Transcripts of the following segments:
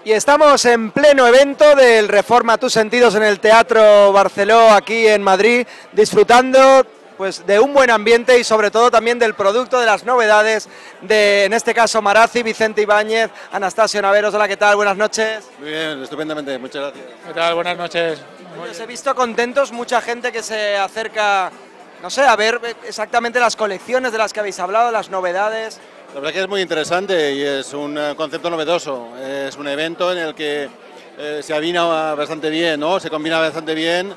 Y estamos en pleno evento del Reforma tus sentidos en el Teatro Barceló, aquí en Madrid, disfrutando pues de un buen ambiente y sobre todo también del producto, de las novedades de, en este caso, Marazi, Vicente Ibáñez, Anastasio Naveros. Hola, ¿qué tal? Buenas noches. Muy bien, estupendamente, muchas gracias. ¿Qué tal? Buenas noches. Os he visto contentos, mucha gente que se acerca, no sé, a ver exactamente las colecciones de las que habéis hablado, las novedades. La verdad que es muy interesante y es un concepto novedoso, es un evento en el que se avina bastante bien, ¿no? Se combina bastante bien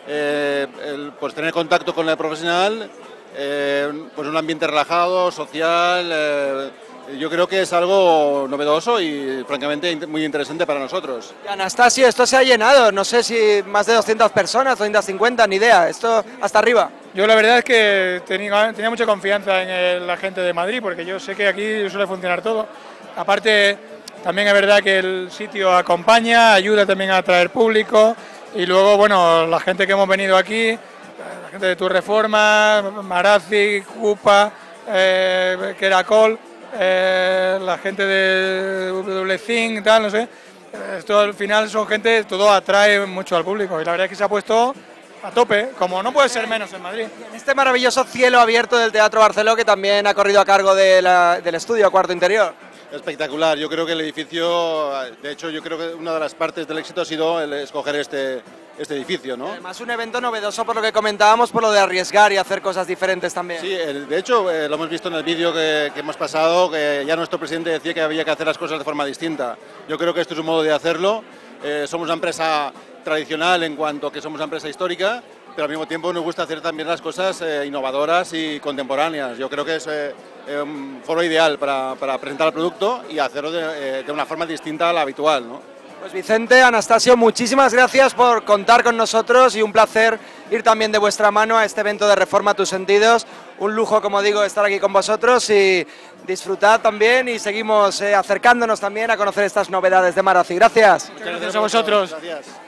pues tener contacto con el profesional, pues un ambiente relajado, social. Yo creo que es algo novedoso y francamente muy interesante para nosotros. Y Anastasio, esto se ha llenado, no sé si más de 200 personas, 250, ni idea, esto hasta arriba. Yo la verdad es que tenía mucha confianza en la gente de Madrid, porque yo sé que aquí suele funcionar todo. Aparte, también es verdad que el sitio acompaña, ayuda también a atraer público, y luego, bueno, la gente que hemos venido aquí, la gente de Tu Reforma, Marazi, Cupa, Keracol, la gente de WCIN, tal, no sé. Esto al final son gente, todo atrae mucho al público, y la verdad es que se ha puesto a tope, como no puede ser menos en Madrid. En este maravilloso cielo abierto del Teatro Barceló, que también ha corrido a cargo del estudio Cuarto Interior. Espectacular, yo creo que el edificio, de hecho yo creo que una de las partes del éxito ha sido el escoger este edificio, ¿no? Además un evento novedoso por lo que comentábamos, por lo de arriesgar y hacer cosas diferentes también. Sí, de hecho lo hemos visto en el vídeo que hemos pasado, que ya nuestro presidente decía que había que hacer las cosas de forma distinta. Yo creo que esto es un modo de hacerlo, somos una empresa tradicional en cuanto que somos una empresa histórica, pero al mismo tiempo nos gusta hacer también las cosas innovadoras y contemporáneas. Yo creo que es un foro ideal para presentar el producto y hacerlo de una forma distinta a la habitual, ¿no? Pues Vicente, Anastasio, muchísimas gracias por contar con nosotros y un placer ir también de vuestra mano a este evento de Reforma tus sentidos. Un lujo, como digo, estar aquí con vosotros y disfrutad también y seguimos acercándonos también a conocer estas novedades de Marazi. Gracias. Muchas gracias a vosotros. Gracias.